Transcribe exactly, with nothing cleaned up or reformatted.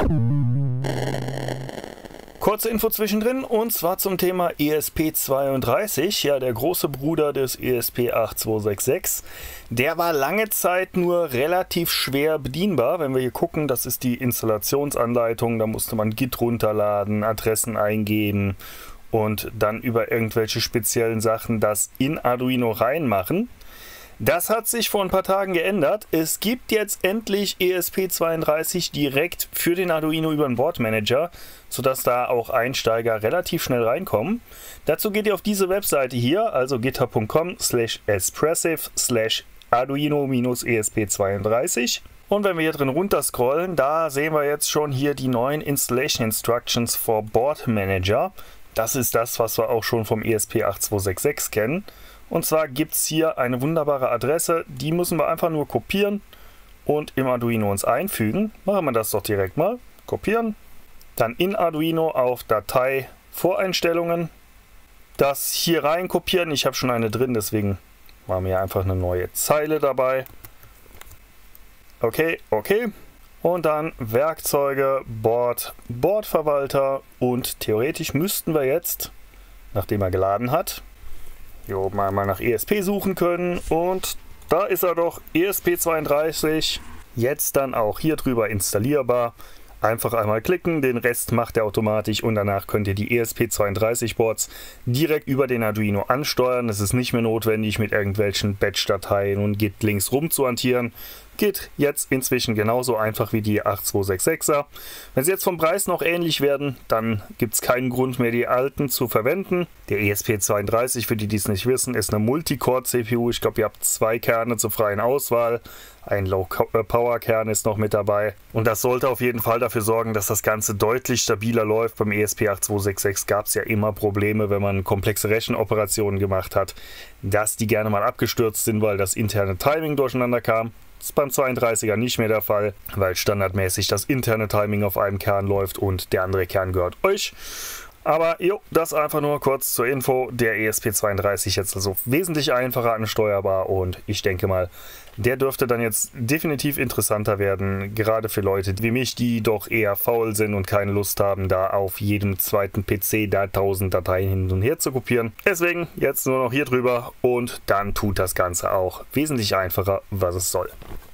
Kurze Info zwischendrin und zwar zum Thema E S P zweiunddreißig, ja der große Bruder des E S P acht zwei sechs sechs. Der war lange Zeit nur relativ schwer bedienbar. Wenn wir hier gucken, das ist die Installationsanleitung, da musste man Git runterladen, Adressen eingeben und dann über irgendwelche speziellen Sachen das in Arduino reinmachen. Das hat sich vor ein paar Tagen geändert. Es gibt jetzt endlich E S P zweiunddreißig direkt für den Arduino über den Boardmanager, sodass da auch Einsteiger relativ schnell reinkommen. Dazu geht ihr auf diese Webseite hier, also github punkt com slash espressive slash arduino E S P zweiunddreißig. Und wenn wir hier drin runterscrollen, da sehen wir jetzt schon hier die neuen Installation Instructions for Board Manager. Das ist das, was wir auch schon vom E S P acht zwei sechs sechs kennen. Und zwar gibt es hier eine wunderbare Adresse, die müssen wir einfach nur kopieren und im Arduino uns einfügen. Machen wir das doch direkt mal. Kopieren, dann in Arduino auf Datei Voreinstellungen, das hier rein kopieren. Ich habe schon eine drin, deswegen machen wir einfach eine neue Zeile dabei. Okay, okay. Und dann Werkzeuge, Board, Boardverwalter und theoretisch müssten wir jetzt, nachdem er geladen hat, hier oben einmal nach E S P suchen können und da ist er doch, E S P zweiunddreißig, jetzt dann auch hier drüber installierbar. Einfach einmal klicken, den Rest macht er automatisch und danach könnt ihr die E S P zweiunddreißig Boards direkt über den Arduino ansteuern. Es ist nicht mehr notwendig, mit irgendwelchen Batch-Dateien und Git-Links rumzuhantieren. Geht jetzt inzwischen genauso einfach wie die acht zwei sechs sechser. Wenn sie jetzt vom Preis noch ähnlich werden, dann gibt es keinen Grund mehr, die alten zu verwenden. Der E S P zweiunddreißig, für die, die es nicht wissen, ist eine Multicore-C P U. Ich glaube, ihr habt zwei Kerne zur freien Auswahl. Ein Low-Power-Kern ist noch mit dabei. Und das sollte auf jeden Fall dafür sorgen, dass das Ganze deutlich stabiler läuft. Beim E S P acht zwei sechs sechs gab es ja immer Probleme, wenn man komplexe Rechenoperationen gemacht hat, dass die gerne mal abgestürzt sind, weil das interne Timing durcheinander kam. Das ist beim zweiunddreißiger nicht mehr der Fall, weil standardmäßig das interne Timing auf einem Kern läuft und der andere Kern gehört euch. Aber jo, das einfach nur kurz zur Info. Der E S P zweiunddreißig jetzt also wesentlich einfacher ansteuerbar und ich denke mal, der dürfte dann jetzt definitiv interessanter werden, gerade für Leute wie mich, die doch eher faul sind und keine Lust haben, da auf jedem zweiten P C da tausend Dateien hin und her zu kopieren. Deswegen jetzt nur noch hier drüber und dann tut das Ganze auch wesentlich einfacher, was es soll.